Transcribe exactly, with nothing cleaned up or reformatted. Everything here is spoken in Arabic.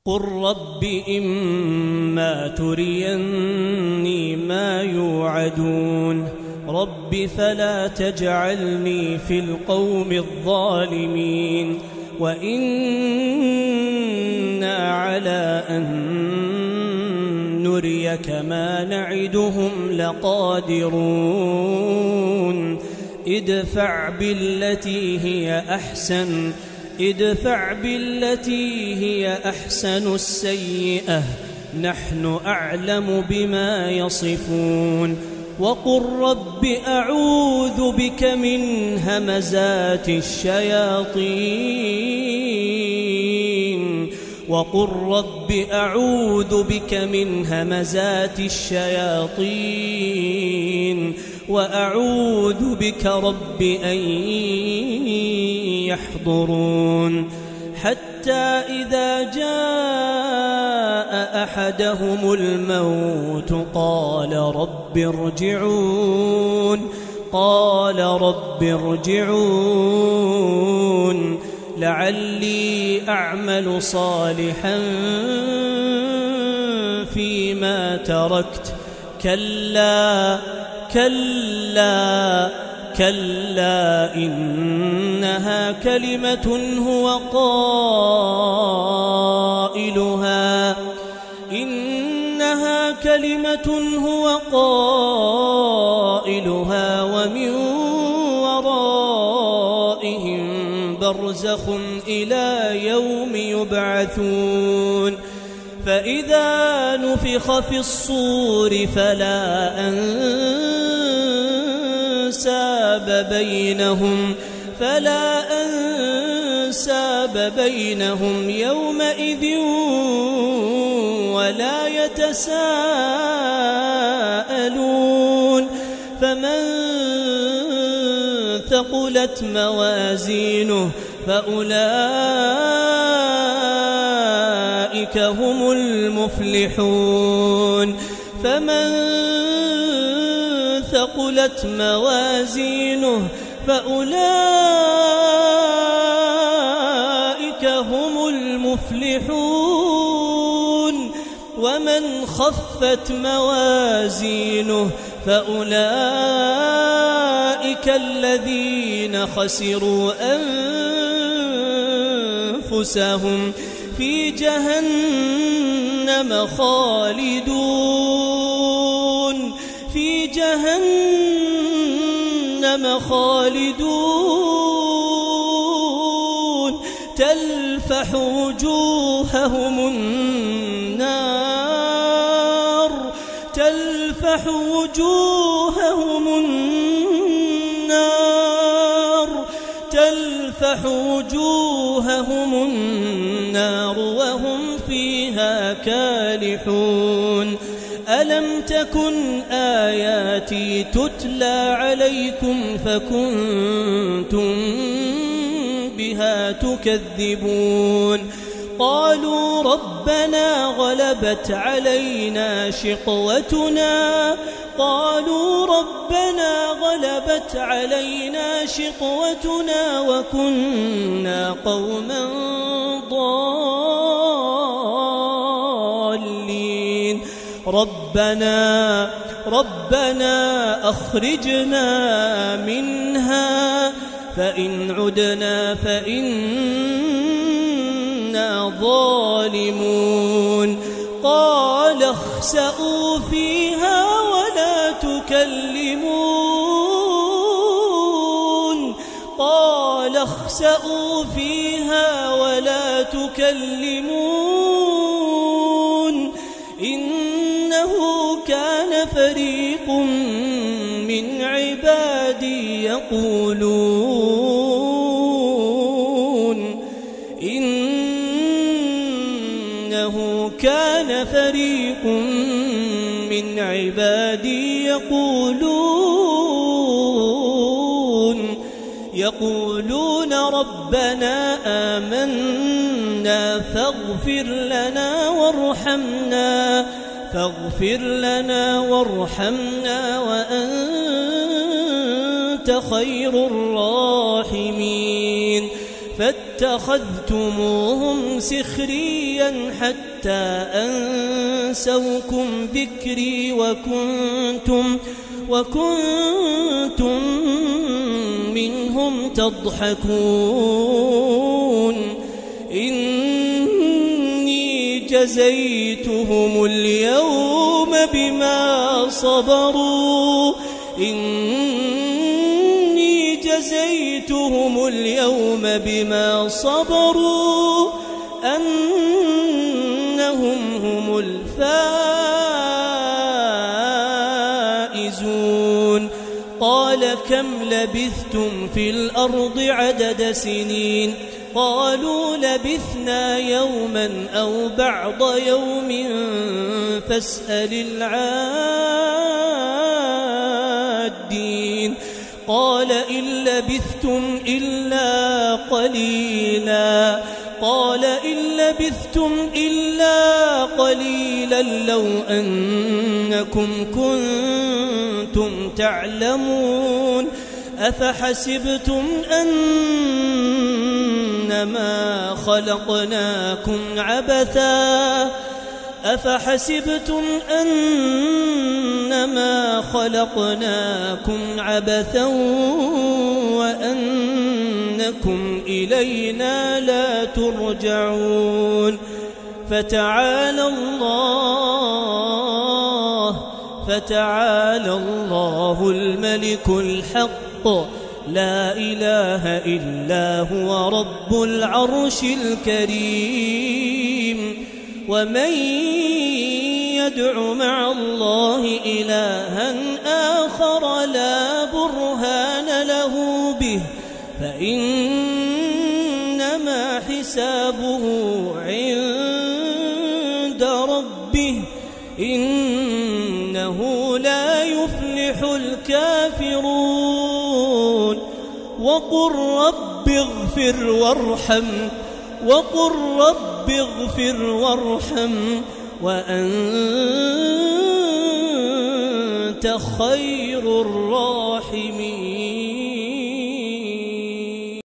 قل رب إما تريني ما يوعدون رب فلا تجعلني في القوم الظالمين وإنا على أن نريك ما نعدهم لقادرون ادفع بالتي هي أحسن ادفع بالتي هي أحسن السيئة نحن أعلم بما يصفون وقل رب أعوذ بك من همزات الشياطين وقل رب أعوذ بك من همزات الشياطين وأعوذ بك رب أن يحضرون حتى إذا جاء أحدهم الموت قال رب ارجعون قال رب ارجعون لعلي أعمل صالحا فيما تركت كلا كلا كلا إنها كلمة هو قائلها إنها كلمة هو قائلها ومن ورائهم برزخ إلى يوم يبعثون فإذا نفخ في الصور فلا أنساب بينهم فلا أنساب بينهم يومئذ ولا يتساءلون فمن ثقلت موازينه فأولئك هم المفلحون فمن ثقلت موازينه فأولئك هم المفلحون ومن خفت موازينه فأولئك الذين خسروا أنفسهم في جهنم خالدون في جهنم خالدون تلفح وجوههم النار تلفح وجوههم النار تلفح وجوههم النار وهم فيها كالحون ألم تكن آياتي تتلى عليكم فكنتم بها تكذبون قالوا ربنا غلبت علينا شقوتنا قالوا ربنا غلبت علينا شقوتنا وكنا قوما ضالين ربنا ربنا أخرجنا منها فإن عدنا فإنا ظالمون قال اخسئوا فيها ولا تكلمون قال اخسئوا فيها ولا تكلمون إنه كان فريق من عبادي يقولون إنه كان فريق من عبادي يقولون يقولون ربنا آمنا فاغفر لنا وارحمنا فاغفر لنا وارحمنا وأنت خير الراحمين فاتخذتموهم سخريا سخريا حتى أنسوكم ذكري وكنتم, وكنتم منهم تضحكون إني جزيتهم اليوم بما صبروا إني جزيتهم اليوم بما صبروا أنهم هم الفائزون قال كم لبثتم في الأرض عدد سنين قالوا لبثنا يوما أو بعض يوم فاسأل العادين قال إن لبثتم إلا قليلا قال إن لبثتم إلا قليلا لو أنكم كنتم تعلمون أفحسبتم أنما خلقناكم عبثا أفحسبتم أنما خلقناكم عبثا وأنكم إلينا لا ترجعون فتعالى الله فتعالى الله الملك الحق لا إله إلا هو رب العرش الكريم ومن يدع مع الله إلها آخر لا برهان له به فإنما حسابه عند ربه إنه لا يفلح الكافرون وقل رب اغفر وارحم وقل رب اغفر وارحم وأنت خير الراحمين